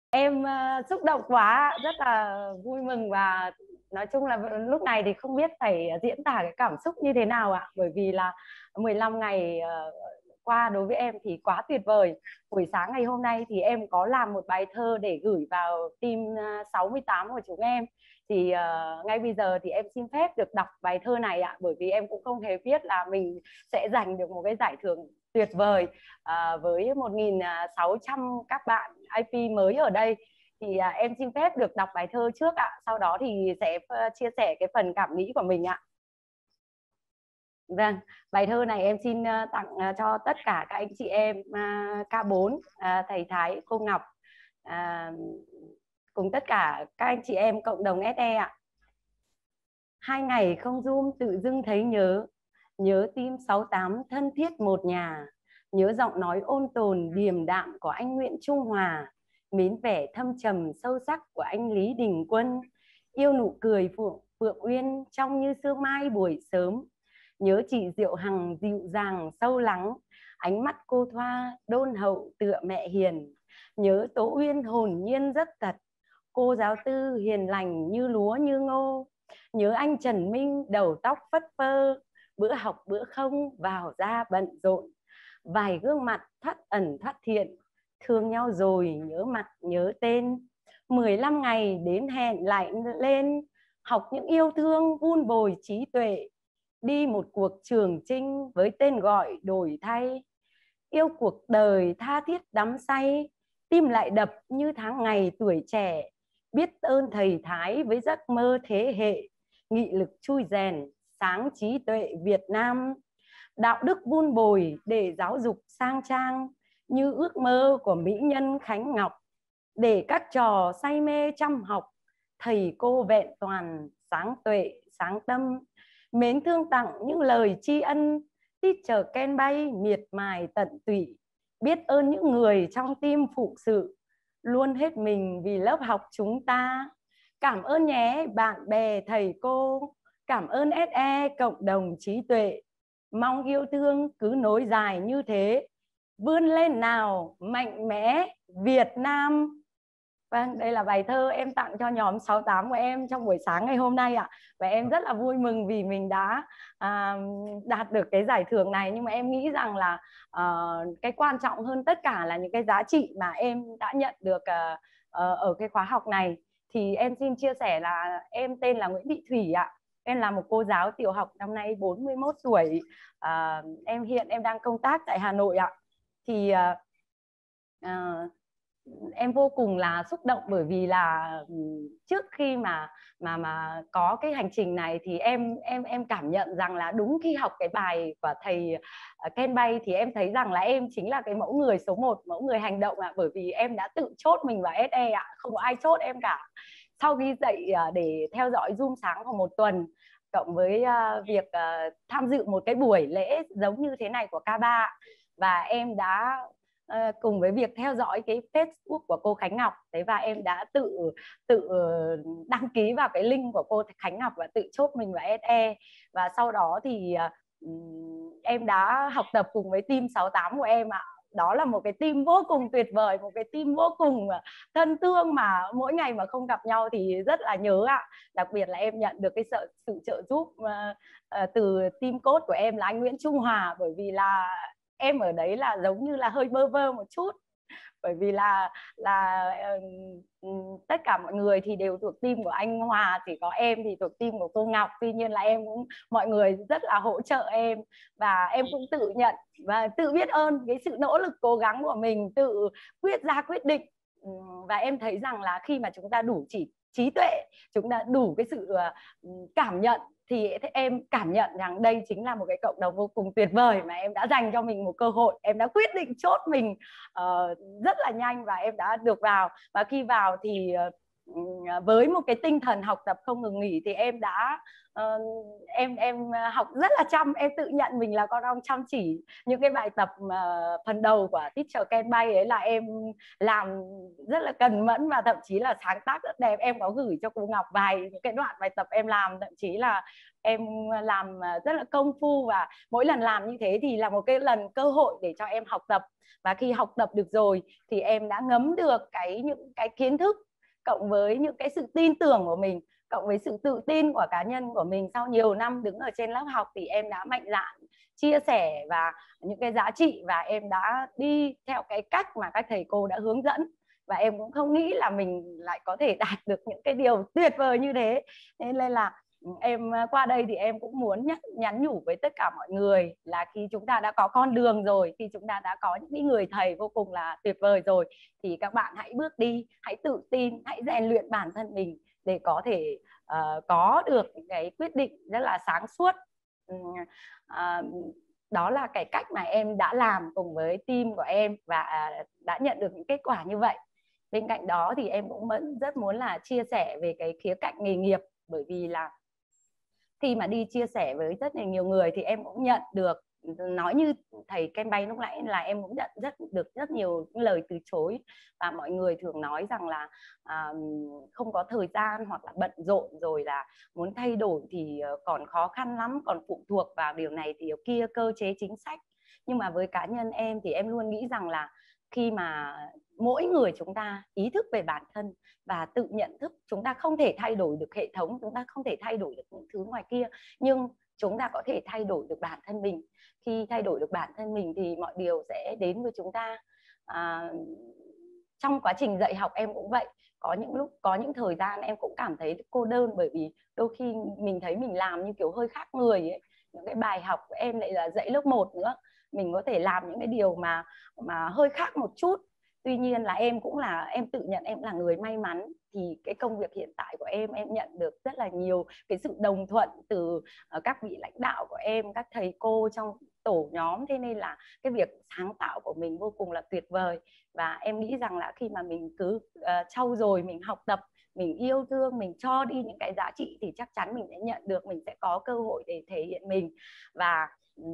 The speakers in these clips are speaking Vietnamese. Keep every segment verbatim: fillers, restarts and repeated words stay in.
Em ờ, xúc động quá, rất là vui mừng và nói chung là lúc này thì không biết phải diễn tả cái cảm xúc như thế nào ạ. Bởi vì là mười lăm ngày ờ, qua đối với em thì quá tuyệt vời. Buổi sáng ngày hôm nay thì em có làm một bài thơ để gửi vào team ờ, sáu mươi tám của chúng em. Thì ờ, ngay bây giờ thì em xin phép được đọc bài thơ này ạ, bởi vì em cũng không hề biết là mình sẽ giành được một cái giải thưởng tuyệt vời à, với một nghìn sáu trăm các bạn i pê mới ở đây. Thì à, em xin phép được đọc bài thơ trước ạ, sau đó thì sẽ uh, chia sẻ cái phần cảm nghĩ của mình ạ. Vâng, bài thơ này em xin uh, tặng uh, cho tất cả các anh chị em uh, ca bốn, uh, thầy Thái, cô Ngọc, uh, cùng tất cả các anh chị em cộng đồng ét e ạ. Hai ngày không Zoom tự dưng thấy nhớ, nhớ team sáu tám thân thiết một nhà, nhớ giọng nói ôn tồn điềm đạm của anh Nguyễn Trung Hòa, mến vẻ thâm trầm sâu sắc của anh Lý Đình Quân, yêu nụ cười Phượng, Phượng Uyên trong như sương mai buổi sớm, nhớ chị Diệu Hằng dịu dàng sâu lắng, ánh mắt cô Thoa đôn hậu tựa mẹ hiền, nhớ Tố Uyên hồn nhiên rất thật, cô giáo tư hiền lành như lúa như ngô, nhớ anh Trần Minh đầu tóc phất phơ, bữa học bữa không vào ra bận rộn, vài gương mặt thoắt ẩn thoắt thiện, thương nhau rồi nhớ mặt nhớ tên, mười lăm ngày đến hẹn lại lên, học những yêu thương vun bồi trí tuệ, đi một cuộc trường chinh với tên gọi đổi thay, yêu cuộc đời tha thiết đắm say, tim lại đập như tháng ngày tuổi trẻ, biết ơn thầy Thái với giấc mơ thế hệ, nghị lực chui rèn sáng trí tuệ Việt Nam, đạo đức vun bồi để giáo dục sang trang như ước mơ của mỹ nhân Khánh Ngọc, để các trò say mê chăm học, thầy cô vẹn toàn sáng tuệ sáng tâm, mến thương tặng những lời tri ân, teacher Ken bay miệt mài tận tụy, biết ơn những người trong team phụ sự luôn hết mình vì lớp học chúng ta. Cảm ơn nhé bạn bè thầy cô, cảm ơn ét e cộng đồng trí tuệ, mong yêu thương cứ nối dài như thế, vươn lên nào mạnh mẽ Việt Nam. Vâng, đây là bài thơ em tặng cho nhóm sáu tám của em trong buổi sáng ngày hôm nay ạ. Và em rất là vui mừng vì mình đã à, đạt được cái giải thưởng này. Nhưng mà em nghĩ rằng là à, cái quan trọng hơn tất cả là những cái giá trị mà em đã nhận được à, ở cái khóa học này. Thì em xin chia sẻ là em tên là Nguyễn Thị Thủy ạ. Em là một cô giáo tiểu học năm nay bốn mươi mốt tuổi. À, em hiện em đang công tác tại Hà Nội ạ. Thì à, à, em vô cùng là xúc động bởi vì là trước khi mà mà mà có cái hành trình này thì em em em cảm nhận rằng là đúng khi học cái bài của thầy Ken Bay thì em thấy rằng là em chính là cái mẫu người số một, mẫu người hành động ạ, bởi vì em đã tự chốt mình vào ét e ạ, không có ai chốt em cả. Sau khi dậy để theo dõi Zoom sáng của một tuần cộng với việc tham dự một cái buổi lễ giống như thế này của ca ba, và em đã Uh, cùng với việc theo dõi cái Facebook của cô Khánh Ngọc, thế và em đã tự tự đăng ký vào cái link của cô Khánh Ngọc và tự chốt mình vào ét e. Và sau đó thì uh, em đã học tập cùng với team sáu tám của em ạ. Đó là một cái team vô cùng tuyệt vời, một cái team vô cùng thân thương mà mỗi ngày mà không gặp nhau thì rất là nhớ ạ. Đặc biệt là em nhận được cái sự, sự trợ giúp uh, uh, từ team coach của em là anh Nguyễn Trung Hòa, bởi vì là em ở đấy là giống như là hơi bơ vơ một chút, bởi vì là là uh, tất cả mọi người thì đều thuộc team của anh Hòa, chỉ có em thì thuộc team của cô Ngọc. Tuy nhiên là em cũng mọi người rất là hỗ trợ em, và em cũng tự nhận và tự biết ơn cái sự nỗ lực cố gắng của mình, tự quyết ra quyết định. Và em thấy rằng là khi mà chúng ta đủ chỉ trí tuệ, chúng ta đủ cái sự uh, cảm nhận, thì em cảm nhận rằng đây chính là một cái cộng đồng vô cùng tuyệt vời mà em đã dành cho mình một cơ hội. Em đã quyết định chốt mình uh, rất là nhanh và em đã được vào. Và khi vào thì uh, với một cái tinh thần học tập không ngừng nghỉ thì em đã uh, em em học rất là chăm. Em tự nhận mình là con ong chăm chỉ. Những cái bài tập uh, phần đầu của Teacher Ken Bay ấy là em làm rất là cần mẫn và thậm chí là sáng tác rất đẹp. Em có gửi cho cô Ngọc vài những cái đoạn bài tập em làm, thậm chí là em làm rất là công phu, và mỗi lần làm như thế thì là một cái lần cơ hội để cho em học tập. Và khi học tập được rồi thì em đã ngấm được cái những cái kiến thức, cộng với những cái sự tin tưởng của mình, cộng với sự tự tin của cá nhân của mình sau nhiều năm đứng ở trên lớp học, thì em đã mạnh dạn chia sẻ và những cái giá trị, và em đã đi theo cái cách mà các thầy cô đã hướng dẫn. Và em cũng không nghĩ là mình lại có thể đạt được những cái điều tuyệt vời như thế. Nên là em qua đây thì em cũng muốn nhắc, nhắn nhủ với tất cả mọi người là khi chúng ta đã có con đường rồi, khi chúng ta đã có những người thầy vô cùng là tuyệt vời rồi, thì các bạn hãy bước đi, hãy tự tin, hãy rèn luyện bản thân mình để có thể uh, có được cái quyết định rất là sáng suốt. Uh, đó là cái cách mà em đã làm cùng với team của em và đã nhận được những kết quả như vậy. Bên cạnh đó thì em cũng vẫn rất muốn là chia sẻ về cái khía cạnh nghề nghiệp, bởi vì là khi mà đi chia sẻ với rất là nhiều người thì em cũng nhận được, nói như thầy Ken Bay lúc nãy, là em cũng nhận rất được rất nhiều lời từ chối, và mọi người thường nói rằng là à, không có thời gian hoặc là bận rộn, rồi là muốn thay đổi thì còn khó khăn lắm, còn phụ thuộc vào điều này thì điều kia, cơ chế chính sách. Nhưng mà với cá nhân em thì em luôn nghĩ rằng là khi mà mỗi người chúng ta ý thức về bản thân và tự nhận thức, chúng ta không thể thay đổi được hệ thống, chúng ta không thể thay đổi được những thứ ngoài kia, nhưng chúng ta có thể thay đổi được bản thân mình. Khi thay đổi được bản thân mình thì mọi điều sẽ đến với chúng ta. À, trong quá trình dạy học em cũng vậy, có những lúc, có những thời gian em cũng cảm thấy cô đơn, bởi vì đôi khi mình thấy mình làm như kiểu hơi khác người ấy. Những cái bài học của em lại là dạy lớp một nữa, mình có thể làm những cái điều mà mà hơi khác một chút. Tuy nhiên là em cũng là, em tự nhận em là người may mắn, thì cái công việc hiện tại của em em nhận được rất là nhiều cái sự đồng thuận từ các vị lãnh đạo của em, các thầy cô trong tổ nhóm. Thế nên là cái việc sáng tạo của mình vô cùng là tuyệt vời. Và em nghĩ rằng là khi mà mình cứ uh, trau dồi, mình học tập, mình yêu thương, mình cho đi những cái giá trị, thì chắc chắn mình sẽ nhận được, mình sẽ có cơ hội để thể hiện mình. Và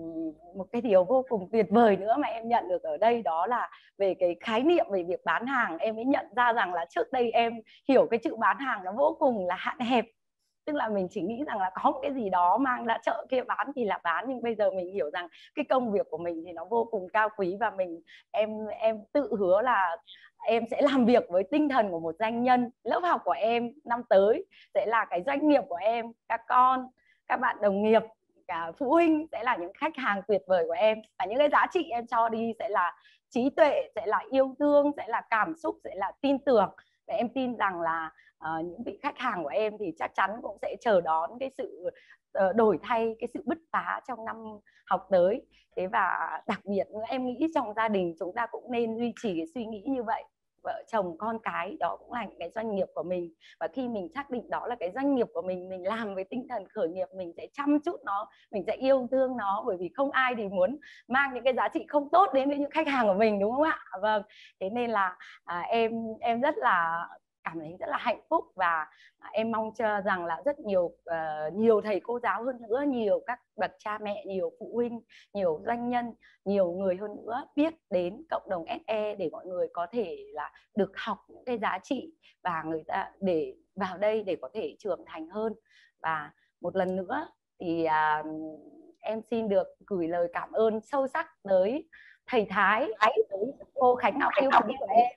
một cái điều vô cùng tuyệt vời nữa mà em nhận được ở đây, đó là về cái khái niệm về việc bán hàng. Em mới nhận ra rằng là trước đây em hiểu cái chữ bán hàng nó vô cùng là hạn hẹp, tức là mình chỉ nghĩ rằng là có một cái gì đó mang ra chợ kia bán thì là bán. Nhưng bây giờ mình hiểu rằng cái công việc của mình thì nó vô cùng cao quý, và mình em em tự hứa là em sẽ làm việc với tinh thần của một doanh nhân. Lớp học của em năm tới sẽ là cái doanh nghiệp của em, các con, các bạn đồng nghiệp, cả phụ huynh sẽ là những khách hàng tuyệt vời của em. Và những cái giá trị em cho đi sẽ là trí tuệ, sẽ là yêu thương, sẽ là cảm xúc, sẽ là tin tưởng. Và em tin rằng là uh, những vị khách hàng của em thì chắc chắn cũng sẽ chờ đón cái sự uh, đổi thay, cái sự bứt phá trong năm học tới. Thế và đặc biệt nữa, em nghĩ trong gia đình chúng ta cũng nên duy trì cái suy nghĩ như vậy. Vợ chồng con cái đó cũng là những cái doanh nghiệp của mình, và khi mình xác định đó là cái doanh nghiệp của mình, mình làm với tinh thần khởi nghiệp, mình sẽ chăm chút nó, mình sẽ yêu thương nó, bởi vì không ai thì muốn mang những cái giá trị không tốt đến với những khách hàng của mình, đúng không ạ? Vâng, thế nên là à, em em rất là cảm thấy rất là hạnh phúc, và em mong chờ rằng là rất nhiều uh, nhiều thầy cô giáo hơn nữa, nhiều các bậc cha mẹ, nhiều phụ huynh, nhiều doanh nhân, nhiều người hơn nữa biết đến cộng đồng ét e để mọi người có thể là được học những cái giá trị, và người ta để vào đây để có thể trưởng thành hơn. Và một lần nữa thì uh, em xin được gửi lời cảm ơn sâu sắc tới thầy Thái, tới cô Khánh Ngọc yêu quý của em.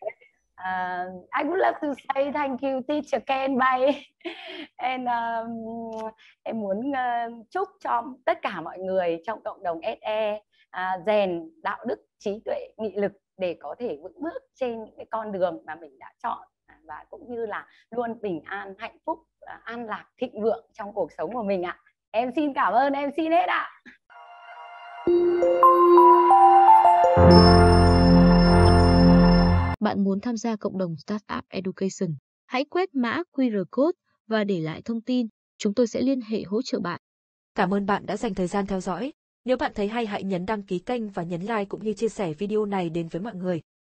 Uh, I would love to say thank you teacher Ken Bay. And um, em muốn uh, chúc cho tất cả mọi người trong cộng đồng ét e uh, rèn đạo đức, trí tuệ, nghị lực để có thể vững bước trên những cái con đường mà mình đã chọn, và cũng như là luôn bình an, hạnh phúc, uh, an lạc, thịnh vượng trong cuộc sống của mình ạ. Em xin cảm ơn, em xin hết ạ. Bạn muốn tham gia cộng đồng Startup Education? Hãy quét mã quy rờ code và để lại thông tin. Chúng tôi sẽ liên hệ hỗ trợ bạn. Cảm ơn bạn đã dành thời gian theo dõi. Nếu bạn thấy hay hãy nhấn đăng ký kênh và nhấn like cũng như chia sẻ video này đến với mọi người.